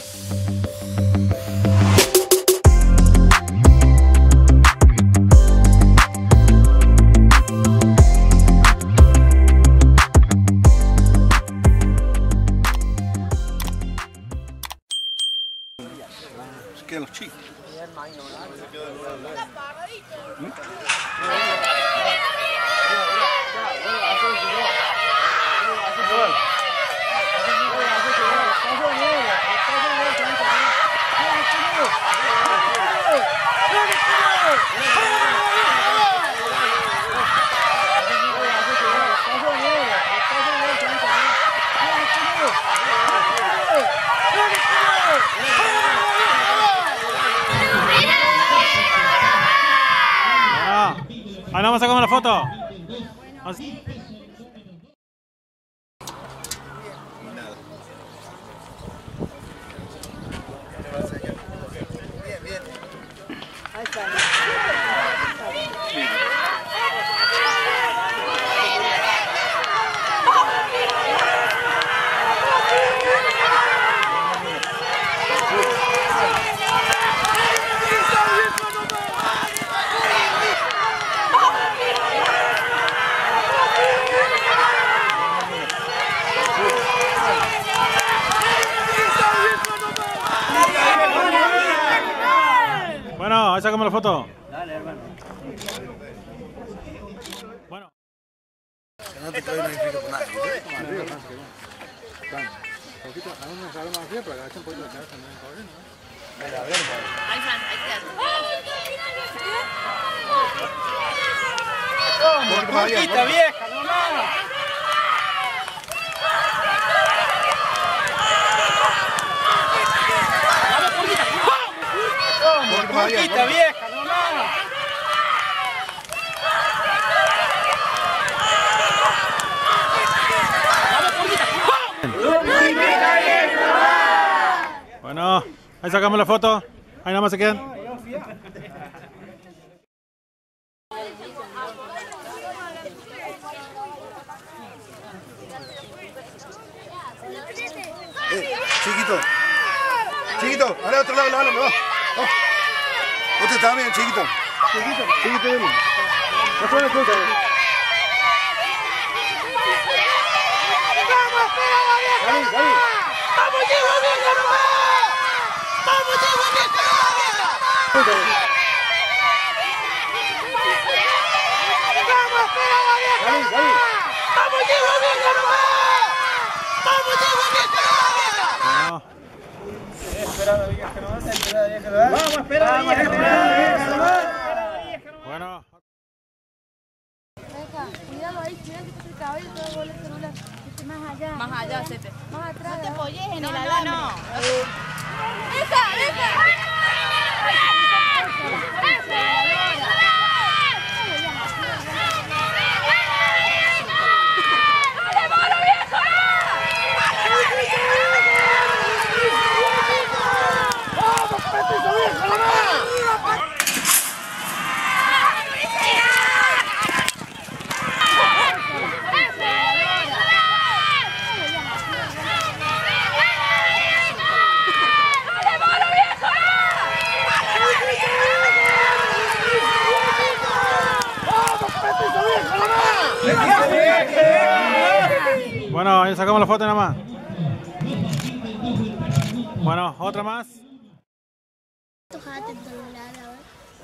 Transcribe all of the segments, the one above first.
Se quedan los chicos. Ahí vamos a comer la foto. Bueno, ahí sacamos la foto. Dale, hermano. Bueno. Que no te quedes unificado con nadie. Poquito, a unos salen más bien, pero agacha un poquito la cabeza también, ¿no? Mira, a ver, Ahí está, Poquita vieja, nomás. Poquita vieja, nomás. Bueno, ahí sacamos la foto. Ahí nada más se quedan. Chiquito. Chiquito, ahora a otro lado, me va. Usted también, chiquito. Chiquito, ven. No suena escucha. ¡Vamos, espera, vieja! ¡Vamos, lleva, vieja, nomás! ¡Vamos, lleva, vieja, nomás! ¡Vamos, espera, vieja! ¡Vamos, lleva, vieja, nomás! ¡Vamos, lleva, vieja, nomás! Espera la vieja, nomás, espera la vieja, nomás. ¡Vamos, espera la vieja, nomás! Bueno. Cuidado ahí, cuidado que el cabello te va a volver el celular. Más allá. Más allá, Cepe. Más atrás. No te apoyes en el alambre. No. ¡Esa! Bueno, ahí sacamos la foto nada más. Bueno, otra más. Tójate el celular ahora.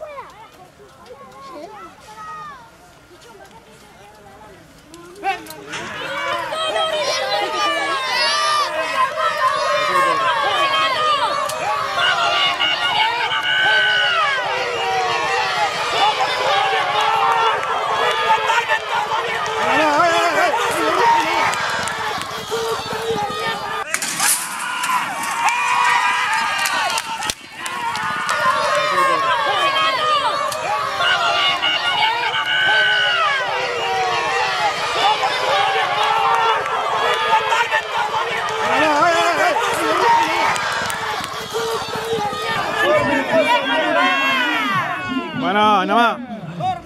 Bueno, nada más.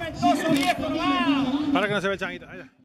Para que no se vea el changuito. Ahí está.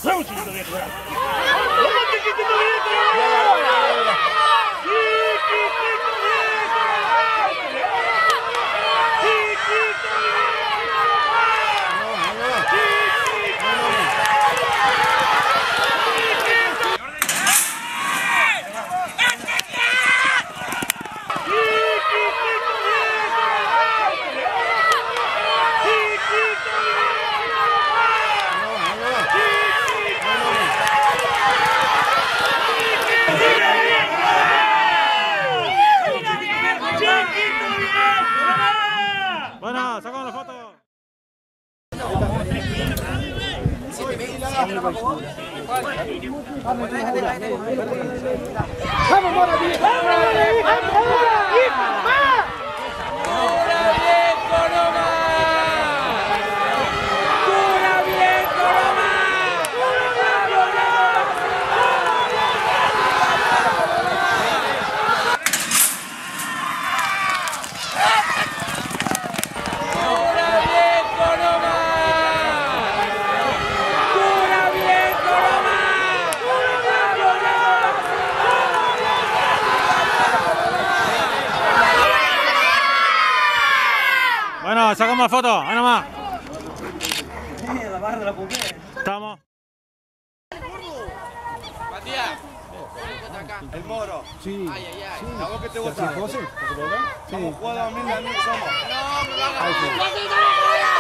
Vamos, chiquito viejo. Bueno, sacamos la foto. Bueno, sacamos la foto, ahí nomás. Estamos. Matías. El Moro. Sí. Ay, ay, ay. ¿A vos qué te gusta? ¿José? Somos jugadores mil amigos somos. No, me van a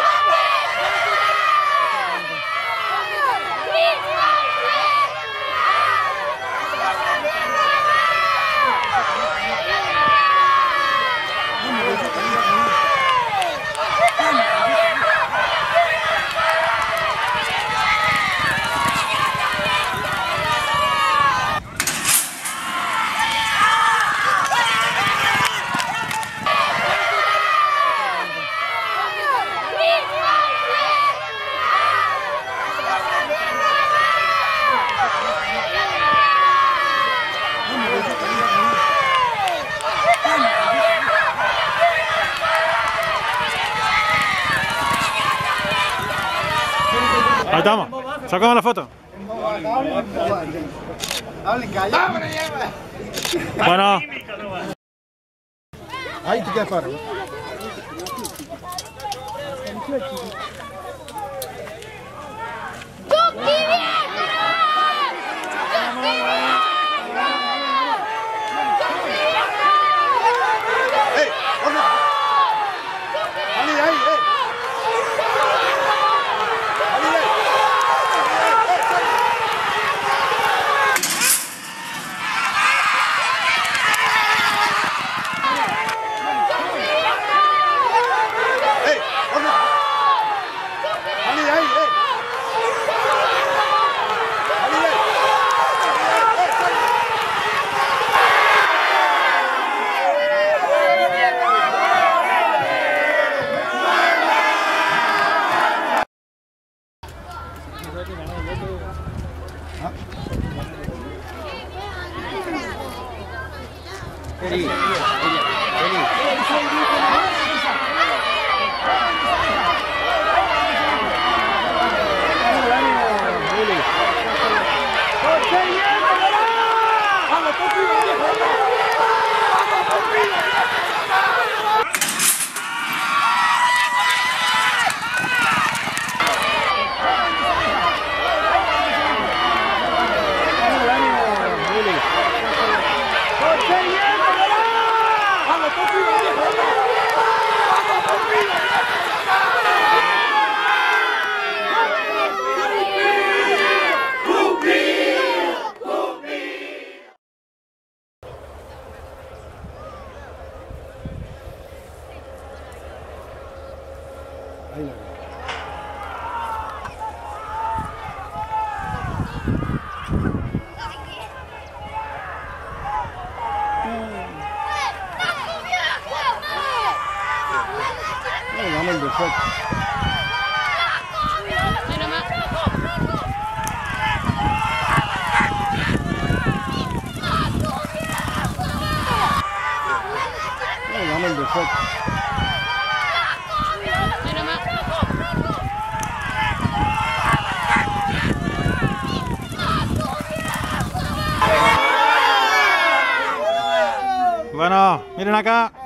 Ahí estamos, sacamos la foto. Bueno. Ahí te quedas para. Miren acá.